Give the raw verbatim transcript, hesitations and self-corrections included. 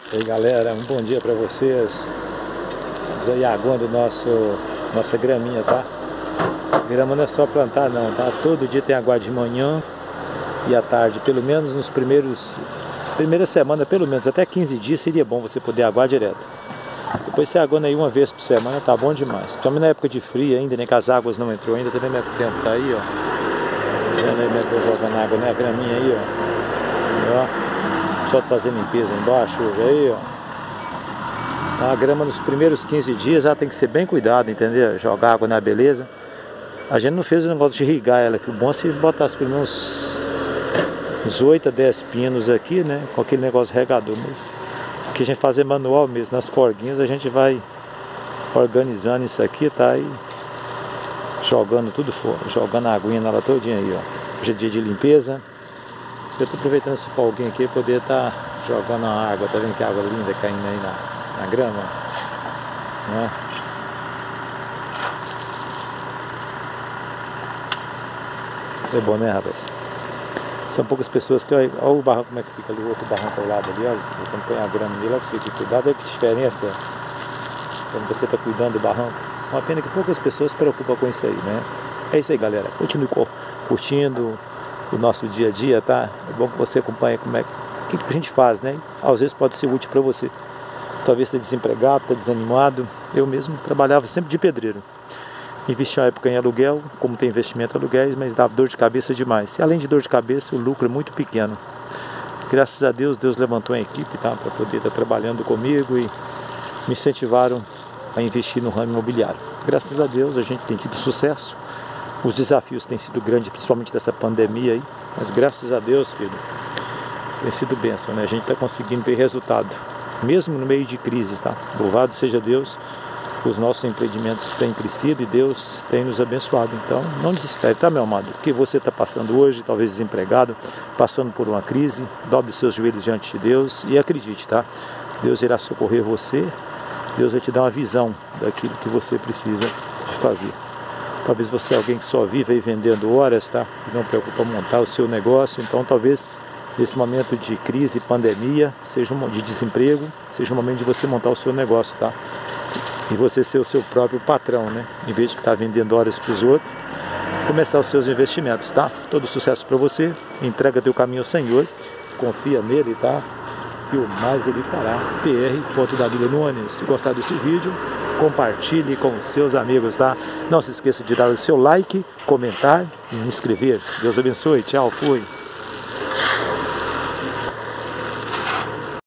E aí galera, um bom dia pra vocês. Estamos aí aguando nosso, nossa graminha, tá? Grama não é só plantar não, tá? Todo dia tem aguardo de manhã e à tarde, pelo menos nos primeiros primeira semana, pelo menos até quinze dias seria bom você poder aguar direto. Depois você aguando aí uma vez por semana, tá bom demais. Principalmente na época de frio ainda, nem que as águas não entrou ainda, também o tempo tá aí, ó. Vendo aí como é que eu jogando água, né? A graminha aí, ó. Ó. Só fazendo limpeza embaixo, aí, ó. A grama nos primeiros quinze dias ela tem que ser bem cuidada, entendeu? Jogar água na beleza. A gente não fez o negócio de irrigar ela, que o bom é se botasse pelo menos uns oito a dez pinos aqui, né? Com aquele negócio regador, mas o que a gente faz é manual mesmo. Nas porguinhas a gente vai organizando isso aqui, tá? E jogando tudo fora, jogando a aguinha nela todinha aí, ó. Hoje é dia de limpeza. Eu tô aproveitando esse folguinho aqui para poder estar tá jogando a água. Tá vendo que água linda caindo aí na, na grama, né? É bom, né, rapaz? São poucas pessoas que... Olha o barranco como é que fica ali, o outro barranco ao lado ali, olha. Quando põe a grama nele, olha que você tem que cuidar. Olha que diferença quando você está cuidando do barranco. Uma pena que poucas pessoas se preocupam com isso aí, né? É isso aí, galera. Continue curtindo o nosso dia a dia, tá? É bom que você acompanhe como é que, que a gente faz, né? Às vezes pode ser útil para você. Talvez esteja desempregado, está desanimado. Eu mesmo trabalhava sempre de pedreiro. Investi uma época em aluguel, como tem investimento em aluguéis, mas dava dor de cabeça demais. E além de dor de cabeça, o lucro é muito pequeno. Graças a Deus, Deus levantou uma equipe, tá? Para poder estar trabalhando comigo e me incentivaram a investir no ramo imobiliário. Graças a Deus, a gente tem tido sucesso. Os desafios têm sido grandes, principalmente dessa pandemia aí. Mas graças a Deus, filho, tem sido bênção, né? A gente está conseguindo ver resultado, mesmo no meio de crises, tá? Louvado seja Deus. Os nossos empreendimentos têm crescido e Deus tem nos abençoado. Então, não desespere, tá, meu amado? O que você está passando hoje, talvez desempregado, passando por uma crise, dobre os seus joelhos diante de Deus e acredite, tá? Deus irá socorrer você. Deus vai te dar uma visão daquilo que você precisa de fazer. Talvez você é alguém que só vive aí vendendo horas, tá? E não preocupa montar o seu negócio. Então, talvez nesse momento de crise, pandemia, seja um de desemprego, seja um momento de você montar o seu negócio, tá? E você ser o seu próprio patrão, né? Em vez de estar vendendo horas para os outros, começar os seus investimentos, tá? Todo sucesso para você. Entrega teu caminho ao Senhor. Confia nele, tá? E o mais ele fará. P R Davi Nunes. Se gostar desse vídeo, compartilhe com os seus amigos, tá? Não se esqueça de dar o seu like, comentar e inscrever. Deus abençoe. Tchau, fui.